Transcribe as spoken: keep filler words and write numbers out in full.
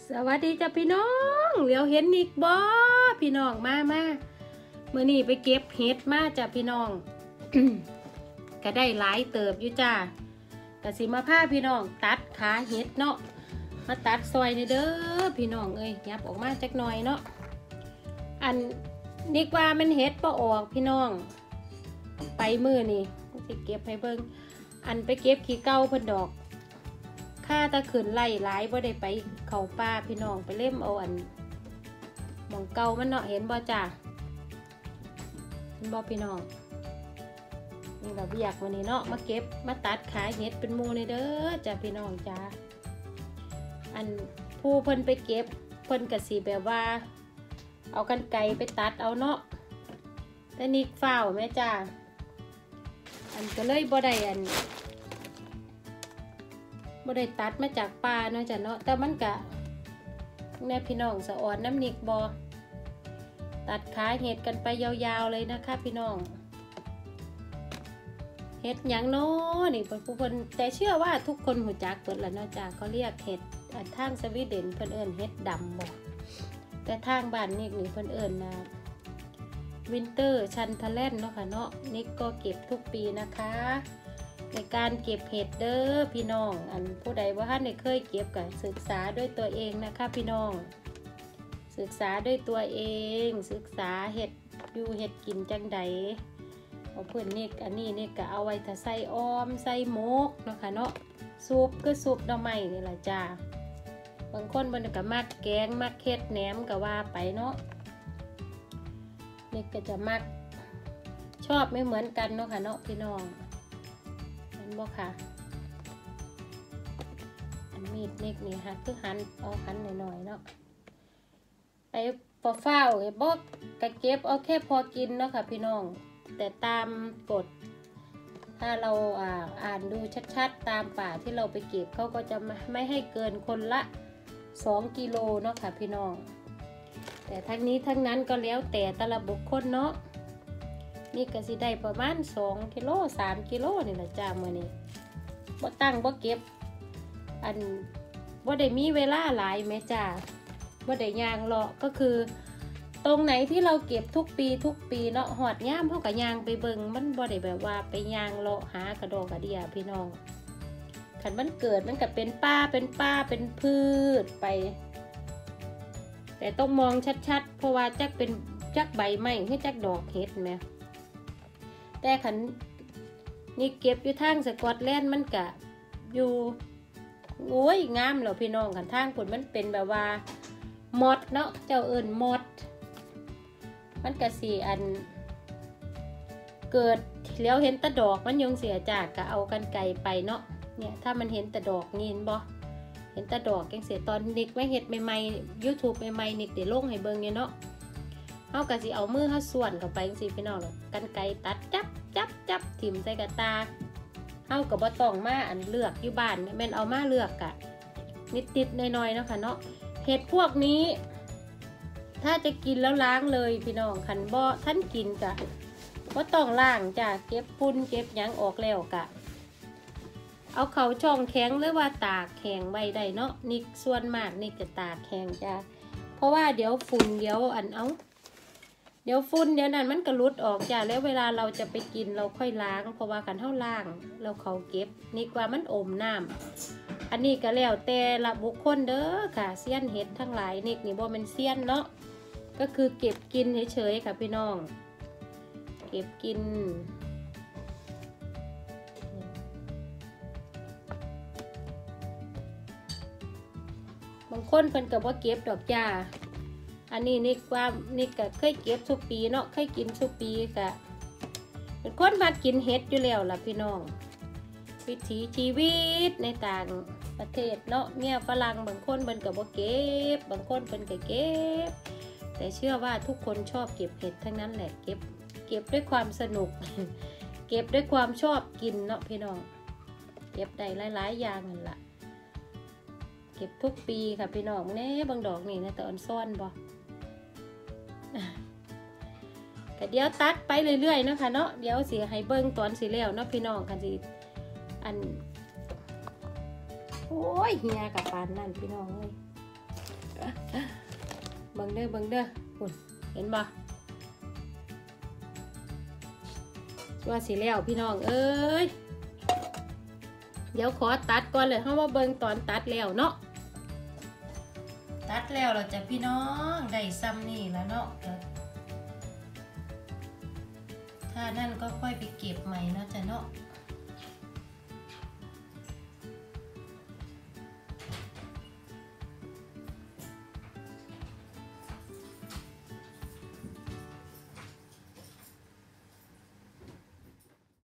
สวัสดีจ้ะพี่น้องเหลียวเห็นอีกบ่พี่น้องมามาเมื่อนี้ไปเก็บเห็ดมาจ้ะพี่น้อง ก็ได้หลายเติบอยู่จ้ากะสิมาพาพี่น้องตัดขาเห็ดเนาะมาตัดซอยนี่เด้อพี่น้องเอ้ยยับออกมาจักหน่อยเนาะอันนิกว่ามันเห็ดบ่ออกพี่น้องไปมือนี่สิเก็บให้เบิ่งอันไปเก็บขี้เก่าเพิ่นดอกข้าตะขืนไล่หลายบ่ได้ไปเขาป่าพี่น้องไปเล่มเอาอันหมองเก่ามันเนาะเห็นบ่จ้าเห็นบ่พี่น้องนี่เราเบียกวันนี้เนาะมาเก็บมาตัดขายเห็ดเป็นหมู่ในเด้อจ้าพี่น้องจ้าอันผู้เพิ่นไปเก็บเพิ่นกะสิแบบว่าเอากรรไกรไปตัดเอาเนาะแต่นิกฝ้าวแม่จ้าอันก็เลยบ่ได้อันบ่ได้ตัดมาจากป่าเนาะจ้ะเนาะแต่มันกะแม่พี่น้องสะอ่อนน้ำนิกบอตัดขาเห็ดกันไปยาวๆเลยนะคะพี่น้องเห็ดหยังเนาะนี่ผู้คนแต่เชื่อว่าทุกคนหูจักเปิดแล้วเนาะจ้ะเขาเรียกเห็ดทางสวีเดนเพิ่นเอิ้นเห็ดดำบ่แต่ทางบ้านนิกนี่เพิ่นเอิ้นนะวินเตอร์ชันทะเลนเนาะค่ะเนาะนิกก็เก็บทุกปีนะคะในการเก็บเห็ดเด้อพี่น้องอันผู้ใดว่าท่านได้เคยเก็บก็ศึกษาด้วยตัวเองนะคะพี่น้องศึกษาด้วยตัวเองศึกษาเห็ดอยู่เห็ดกินจังใดเอาเพื่อนนี่อันนี้นี่ก็เอาไว้ถ้าใส่ออมใส่หมกเนาะค่ะเนาะซุปก็ซุปหน่อไม้นี่แหละจ้าบางคนมันก็มักแกงมักเห็ดแหนมก็ว่าไปเนาะนี่ก็จะมักชอบไม่เหมือนกันเนาะค่ะเนาะพี่น้องบ่ค่ะอันมีดนิกนี่ฮะคือหันเอาหันหน่อยๆเนาะไปพอเฝ้าไอ้บอกกระเก็บเอาแค่พอกินเนาะค่ะพี่น้องแต่ตามกฎถ้าเราอ่าอ่านดูชัดๆตามป่าที่เราไปเก็บเขาก็จะไม่ให้เกินคนละสองกิโลเนาะค่ะพี่น้องแต่ทั้งนี้ทั้งนั้นก็แล้วแต่แต่ละบุคคลเนาะนี่ก็สิได้ประมาณสองกิโลสามกิโลนี่แหละจ้ามื้อนี้บ่ตั้งบ่เก็บอันบ่ได้มีเวลาหลายแม่จ้าบ่ได้ย่างเลาะก็คือตรงไหนที่เราเก็บทุกปีทุกปีเนาะหอดย่ามเฮาก็ย่างไปเบิ่งมันบ่ได้แบบว่าไปย่างเลาะหากระดอกกระเดียพี่น้องคันมันเกิดมันก็เป็นป่าเป็นป่าเป็นพืชไปแต่ต้องมองชัดๆเพราะว่าจักเป็นจักใบไม้คือจักดอกเห็ดแม่แต่ขันนี่เก็บอยู่ทางสกอตแลนด์มันกะอยู่โอ้ยงามเหรอพี่น้องขันทางผลมันเป็นแบบว่ามอดเนาะเจ้าเอิญมอดมันกะสีอันเกิดแล้วเห็นตะดอกมันยงเสียจากกะเอากันไกลไปเนาะเนี่ยถ้ามันเห็นตะดอกนี่เห็นบ่เห็นตะดอกยังเสียตอนนิกไม่เห็ดใหม่ๆ ยูทูบ ใหม่ๆนิกเดี๋ยวลงให้เบิ่งเนี่ยเนาะเขากะสิเอามือเขาส่วนกับไปสิพี่น้องกันไกตัดจับจับจับถิ่มใส่กระตาเขากับบ่ต้องมาอันเลือกอยู่บ้านแม่นเอามาเลือกกะนิดติดน้อยๆเนาะค่ะเนาะเห็ดพวกนี้ถ้าจะกินแล้วล้างเลยพี่น้องขันบ่ท่านกินกะบ่ต้องล้างจ้ะเก็บฝุ่นเก็บหยังออกแล้วกะเอาเขาช่องแข็งหรือว่าตากแข็งไว้ได้เนาะนี่ส่วนมากนี่จะตากแข็งจ้ะเพราะว่าเดี๋ยวฝุ่นเดี๋ยวอันเอาเดี๋ยวฝุ่นเดี๋ยวนั้นมันก็รุดออกจ้ะแล้วเวลาเราจะไปกินเราค่อยล้างเพราะว่ากันเท่าล้างเราเขาเก็บนี่กว่ามันอมน้ำอันนี้ก็แล้วแต่ละบุคคลเด้อค่ะเสี้ยนเห็ดทั้งหลายนี่นี่บ่เป็นเสี้ยนเนาะก็คือเก็บกินเฉยๆค่ะพี่น้องเก็บกินบางคนเพิ่นก็บ่เก็บดอกจ้าอันนี้นี่ว่านี่ก็เคยเก็บทุกปีเนาะเคยกินทุกปีก็เป็นคนมากินเห็ดอยู่แล้วล่ะพี่น้องวิถีชีวิตในต่างประเทศเนาะเมียฝรั่งบางคนเพิ่นก็บ่เก็บบางคนเพิ่นก็เก็บแต่เชื่อว่าทุกคนชอบเก็บเห็ดทั้งนั้นแหละเก็บเก็บด้วยความสนุก เก็บด้วยความชอบกินเนาะพี่น้องเก็บได้หลายๆอย่างนั่นล่ะเก็บทุกปีค่ะพี่น้องแน่บางดอกนี่นะแต่อ่อนซ่อนบ่ก็เดี๋ยวตัดไปเรื่อยๆนะคะเนาะเดี๋ยวสิให้เบิ่งตอนสิแล้วเนาะพี่น้องกันสิอันโอ้ยเฮียกับปานนั่นพี่น้องเลยเบิ่งเด้อเบิ่งเด้อคุณเห็นบ่ว่าสิแล้วพี่น้องเอ้ยเดี๋ยวขอตัดก่อนเลยเพราะว่าเบิ่งตอนตัดแล้วเนาะตัดแล้วเราจะพี่น้องได้ซ้ำนี่แล้วเนาะถ้านั่นก็ค่อยไปเก็บใหม่เนาะจ้ะเนาะ